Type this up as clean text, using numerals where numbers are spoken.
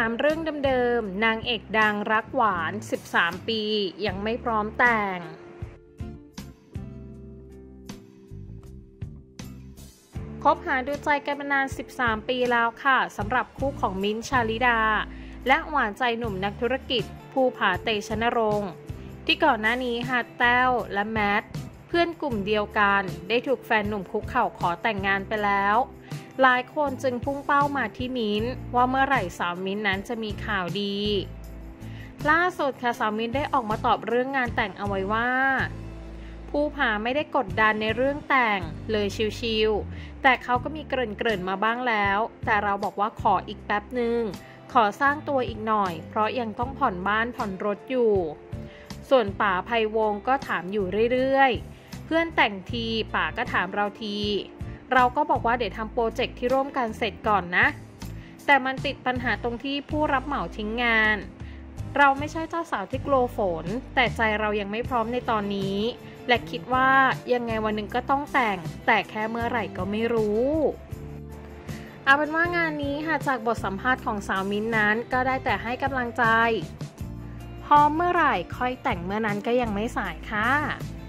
ามเรื่องเดิมๆนางเอกดังรักหวาน13ปียังไม่พร้อมแต่งคบหาดูใจกันมานาน13ปีแล้วค่ะสำหรับคู่ของมิ้นท์ ชาลิดาและหวานใจหนุ่มนักธุรกิจภูผาเตชะนรงค์ที่ก่อนหน้านี้ค่ะแต้วและแมทเพื่อนกลุ่มเดียวกันได้ถูกแฟนหนุ่มคุกเข่าขอแต่งงานไปแล้วหลายคนจึงพุ่งเป้ามาที่มิ้นท์ว่าเมื่อไหร่สาวมิ้นท์นั้นจะมีข่าวดีล่าสุดค่ะสาวมิ้นท์ได้ออกมาตอบเรื่องงานแต่งเอาไว้ว่าภูผาไม่ได้กดดันในเรื่องแต่งเลยชิลๆแต่เขาก็มีเกริ่นมาบ้างแล้วแต่เราบอกว่าขออีกแป๊บหนึ่งขอสร้างตัวอีกหน่อยเพราะยังต้องผ่อนบ้านผ่อนรถอยู่ส่วนป๋าไพวงศ์ก็ถามอยู่เรื่อยๆเพื่อนแต่งทีป๋าก็ถามเราทีเราก็บอกว่าเดี๋ยวทำโปรเจกต์ที่ร่วมกันเสร็จก่อนนะแต่มันติดปัญหาตรงที่ผู้รับเหมาทิ้งงานเราไม่ใช่เจ้าสาวที่กลัวฝนแต่ใจเรายังไม่พร้อมในตอนนี้และคิดว่ายังไงวันหนึ่งก็ต้องแต่แค่เมื่อไหร่ก็ไม่รู้เอาเป็นว่างานนี้ค่ะจากบทสัมภาษณ์ของสาวมิ้นท์นั้นก็ได้แต่ให้กำลังใจพร้อมเมื่อไหร่ค่อยแต่งเมื่อนั้นก็ยังไม่สายค่ะ